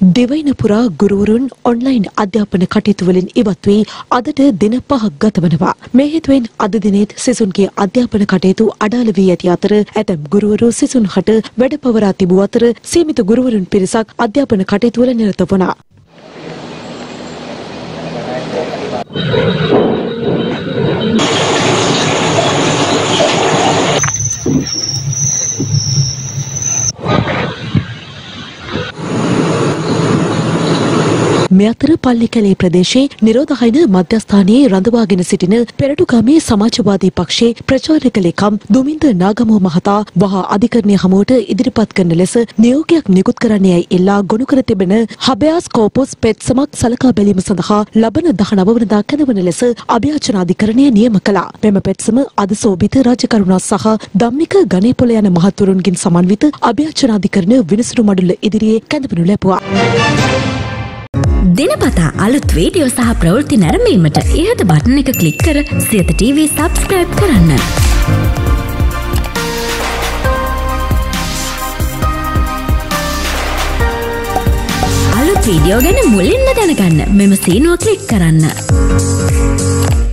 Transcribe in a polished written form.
දෙවයින පුරා ගුරුවරුන් ඔන්ලයින් අධ්‍යාපන කටයුතු වලින් ඉවත් වී අදට දින 5ක් ගත වනවා. මේ හේතුවෙන් අද දිනෙත් සිසුන්ගේ අධ්‍යාපන කටයුතු අඩාල වී ඇති අතර ඇතැම් ගුරුවරු සිසුන් හට වැඩ පවරා තිබූ අතර සීමිත ගුරුවරුන් පිරිසක් අධ්‍යාපන කටයුතු වල නිරත වුණා. මේ අතර පල්ලිකැලේ ප්‍රදේශයේ නිරෝධහයින මධ්‍යස්ථානයේ රඳවාගෙන සිටින පෙරටුගාමී සමාජවාදී පක්ෂයේ ප්‍රචාරක ලේකම් දුමින්ද නාගමෝ මහතා වහා අධිකරණය හමුවට ඉදිරිපත් කරන ලෙස නියෝගයක් නිකුත් කරන්නේයි ඉල්ලා ගොනු කර තිබෙන හබයාස් කෝපස් පෙත්සමක් සලකා බැලීම සඳහා ලබන 19 වනදා කැඳවන ලෙස අභියාචන අධිකරණය නියම කළා. මෙම පෙත්සම අද සෝබිත රාජකරුණා සහ ධම්මික ගණේපොළ යන මහත්වරුන්ගෙන් සමන්විත අභියාචන අධිකරණ විනිසුරු මඩුල්ල ඉදිරියේ කැඳවනු ලැබුවා. දිනපතා අලුත් වීඩියෝ සහ ප්‍රවෘත්ති නැරඹීමට ඉහත බටන් එක ක්ලික් කර සියත TV subscribe කරන්න. අලුත් වීඩියෝ ගැන මුලින්ම දැනගන්න මෙම සීනුව ක්ලික් කරන්න.